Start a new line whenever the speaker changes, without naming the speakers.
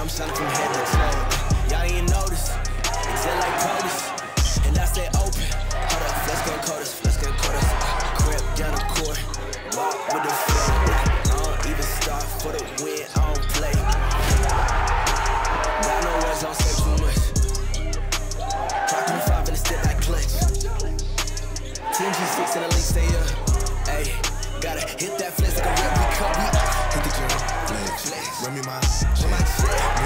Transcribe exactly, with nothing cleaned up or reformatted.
I'm shining from head to toe. Y'all ain't notice, exact like POTUS, and I stay open. Hold up, let's go CODUS, let's go CODUS. Uh, crap down the court, walk with the flow. I don't even start for the win, I don't play. Got no words, don't say too much. Drop twenty-five in the step like clutch. Team G six and the league stay up. Ayy, gotta hit that flex like a rep, we cut, we hit the gym. Flex, flex. Run me my check.